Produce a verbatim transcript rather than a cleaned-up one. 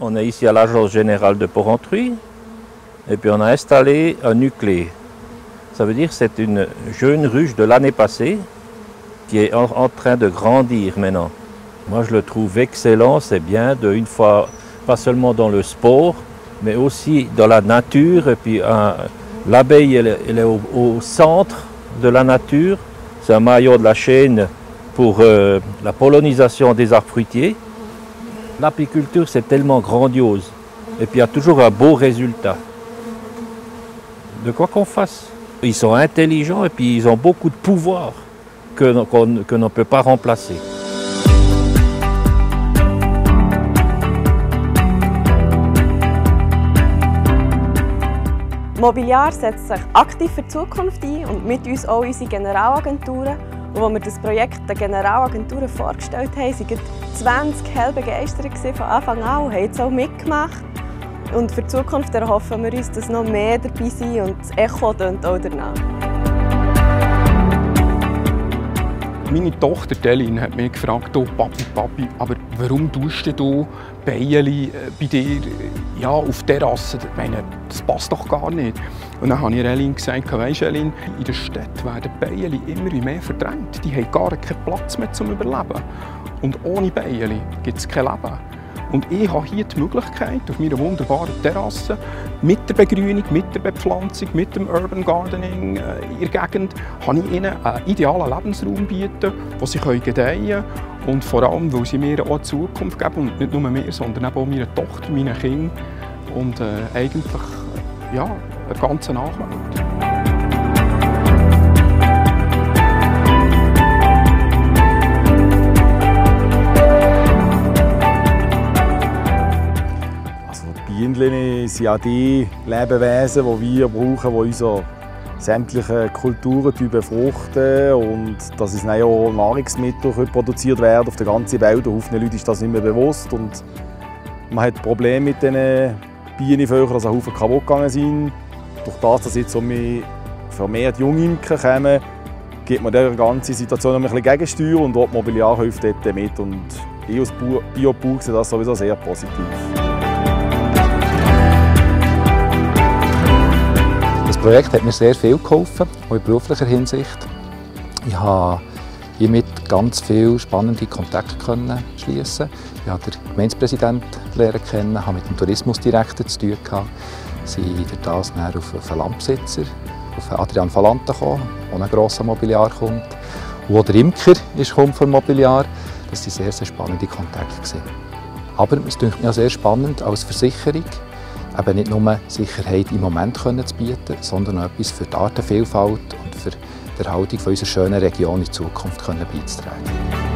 On est ici à l'Agence générale de Porrentruy et puis on a installé un nuclé. Ça veut dire que c'est une jeune ruche de l'année passée qui est en, en train de grandir maintenant. Moi je le trouve excellent, c'est bien de une fois, pas seulement dans le sport, mais aussi dans la nature. Et puis l'abeille elle, elle est au, au centre de la nature, c'est un maillon de la chaîne pour euh, la pollinisation des arbres fruitiers. L'apiculture c'est tellement grandiose et puis il y a toujours un beau résultat. De quoi qu'on fasse. Ils sont intelligents et puis ils ont beaucoup de pouvoir que, qu'on, que l'on ne peut pas remplacer. Mobiliar setzt sich aktiv für die Zukunft ein und mit uns auch unsere Generalagenturen. Und als wir das Projekt der Generalagenturen vorgestellt haben, waren zwanzig hell begeistert von Anfang an und haben jetzt auch mitgemacht. Und für die Zukunft erhoffen wir uns, dass noch mehr dabei sind und das Echo tönt auch danach. Meine Tochter Delin hat mich gefragt, oh, Papi, Papi, aber warum tust du Bienen bei dir ja, auf der Terrasse? Ich meine, das passt doch gar nicht. Und dann habe ich Elin gesagt, weisst du, Elin, in der Stadt werden Bienen immer mehr verdrängt. Die haben gar keinen Platz mehr zum Überleben. Und ohne Bienen gibt es kein Leben. Und ich habe hier die Möglichkeit, auf meiner wunderbaren Terrasse, mit der Begrünung, mit der Bepflanzung, mit dem Urban Gardening äh, in der Gegend, kann ich ihnen einen idealen Lebensraum bieten, wo sie gedeihen können. Und vor allem, weil sie mir auch eine Zukunft geben, und nicht nur mir, sondern auch meiner Tochter, meinen Kindern und äh, eigentlich ja, eine ganze Nachwelt. Bienen sind ja die Lebewesen, die wir brauchen, die unsere sämtlichen Kulturen befruchten und dass es dann auch Nahrungsmittel produziert werden auf der ganzen Welt. Und vielen Leuten ist das nicht mehr bewusst. Und man hat Probleme mit diesen Bienenvölkern, dass Haufen kaputt gegangen sind. Durch das, dass jetzt so vermehrt Jungimker kommen, gibt man der ganzen Situation ein bisschen Gegensteuer und auch Mobiliar hilft dort mit. Und ich als Biobauer sehe das sowieso sehr positiv. Das Projekt hat mir sehr viel geholfen, auch in beruflicher Hinsicht. Ich habe hiermit ganz viele spannende Kontakte schließen. Ich habe den Gemeindepräsidenten lernen kennen, habe mit dem Tourismusdirektor zu tun gehabt. Sie sind durch das dann auf einen Landbesitzer, auf Adrian Falanta gekommen, der ein grosser Mobiliarkunde. Und auch der Imker ist vom Mobiliar. Das waren sehr, sehr spannende Kontakte. Aber es ist mir auch sehr spannend als Versicherung, eben nicht nur Sicherheit im Moment zu bieten, sondern auch etwas für die Artenvielfalt und für die Erhaltung unserer schönen Region in Zukunft beizutragen.